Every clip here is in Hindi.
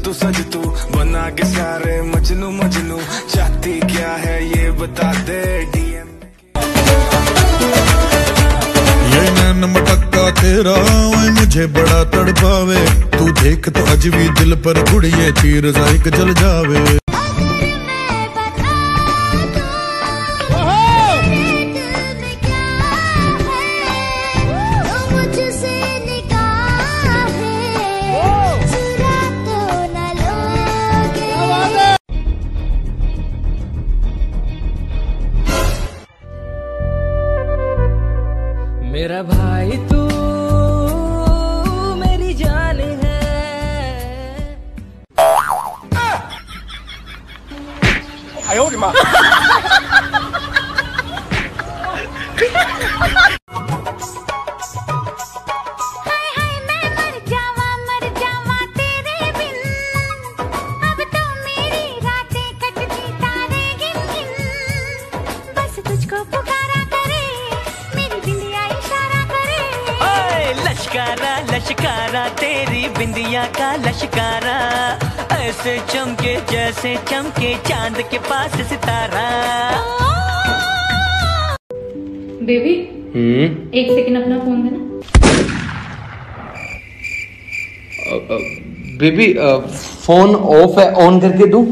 सज तू बना के सारे मजनू मजनू, चाहती क्या है ये बता दे DM। ये नैन मटक्का तेरा मुझे बड़ा तड़पावे, तू देख तो अज भी दिल पर गुड़िए तीर जाइक जल जावे। मेरा भाई तू मेरी जान है। आयो रे माँ। लश्कारा लश्कारा तेरी बिंदिया का लश्कारा, ऐसे चमके जैसे चमके चांद के पास सितारा। बेबी एक सेकंड अपना फोन देना। बेबी फोन ऑफ है, ऑन करके दूं?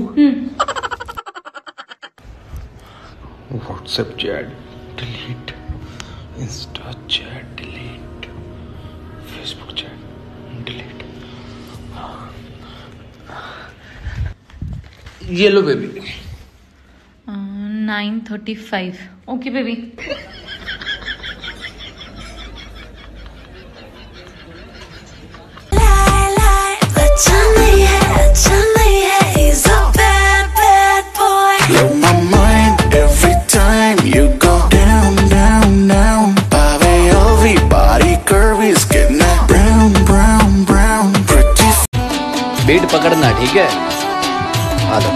WhatsApp chat delete, Insta chat delete, Facebook chat delete. ये लो बेबी। 9:35 okay baby. बीट पकड़ना ठीक है? आ लो।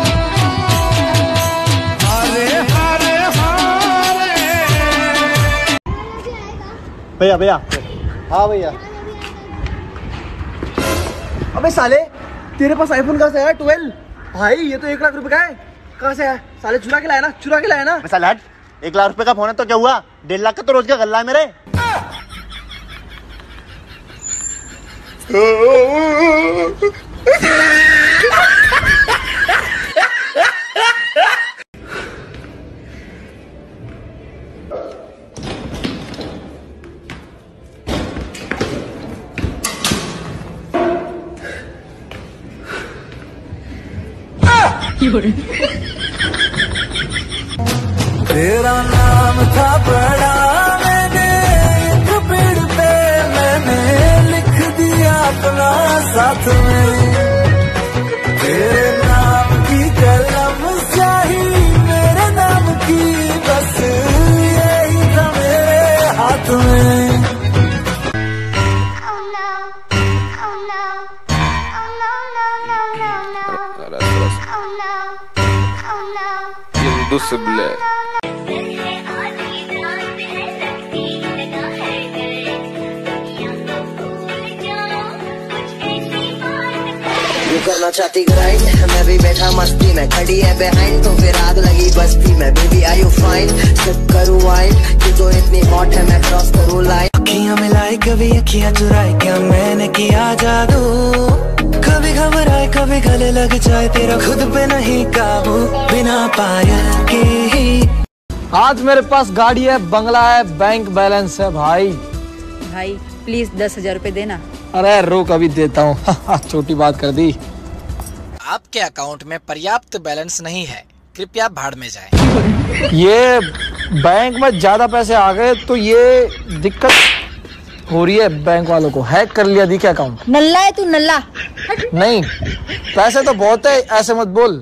भैया भैया। हाँ भैया। अबे साले तेरे पास आईफोन कहाँ से आया 12? भाई ये तो 1 लाख रुपए का है। कहाँ से आया? साले चुरा के लाया ना, चुरा के लाया ना। साले हट, 1 लाख रुपए का फोन है तो क्या हुआ? 1.5 लाख का तो रोज का गल्ला है मेरे। तेरा नाम था बड़ा, मैंने एक पेड़ पे मैंने लिख दिया अपना साथ में। तेरे नाम की कलम स्याही मेरे नाम की, बस यही था मेरे हाथ में। करना चाहती ग्राइंड, मैं भी बैठा मस्ती में, खड़ी है बिहाइंड तो फिर आग लगी बस्ती में। Baby are you fine? Sip करूँ वाइन, तू तो इतनी हॉट है मैं क्रॉस करूँ लाइन। अखियां मिलाई कभी अखियां चुराई, क्या मैंने किया जादू? कभी घबराए कभी गले लग जाए, तेरा खुद पे नहीं काबू बिना पायल के ही। आज मेरे पास गाड़ी है, बंगला है, बैंक बैलेंस है भाई। भाई प्लीज 10,000 रुपए देना। अरे रुक अभी देता हूँ। छोटी बात कर दी। आपके अकाउंट में पर्याप्त बैलेंस नहीं है, कृपया भाड़ में जाएं। ये बैंक में ज्यादा पैसे आ गए तो ये दिक्कत हो रही है बैंक वालों को। हैक कर लिया दी क्या अकाउंट। नल्ला है तू नल्ला। नहीं पैसे तो बहुत है, ऐसे मत बोल।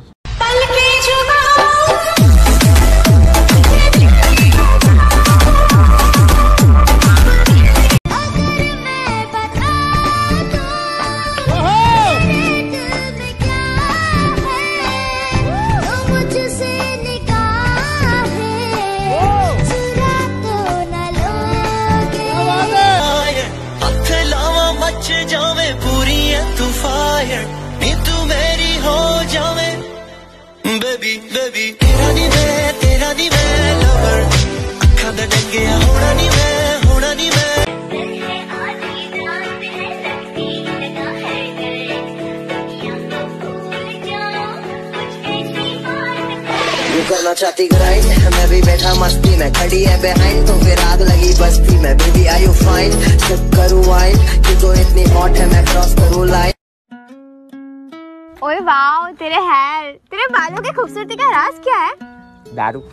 जावे पूरी है तू फायर, नी तू बेबी बेबी तेरा नी मैं लवर अखा दा डंगिया होना नी मैं करना चाहती ग्राइंड मैं भी बैठा मस्ती में खड़ी है बिहाइंड तो फिर आग लगी बस्ती में baby are you fine sip करूं वाइन तू तो इतनी हॉट है मैं क्रॉस करूं लाइन। ओए वाओ तेरे हेयर तेरे बालों की खूबसूरती का राज क्या है? दारू।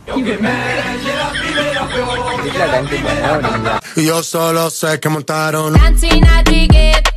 Yo solo sé que montaron Dancing at the gate